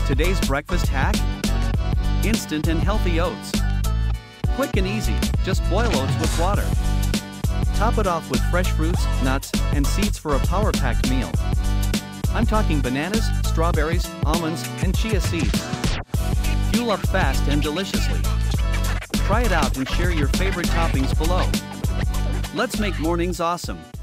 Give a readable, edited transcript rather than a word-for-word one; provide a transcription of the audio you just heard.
Today's breakfast hack? Instant and healthy oats. Quick and easy, just boil oats with water. Top it off with fresh fruits, nuts, and seeds for a power-packed meal. I'm talking bananas, strawberries, almonds, and chia seeds. Fuel up fast and deliciously. Try it out and share your favorite toppings below. Let's make mornings awesome.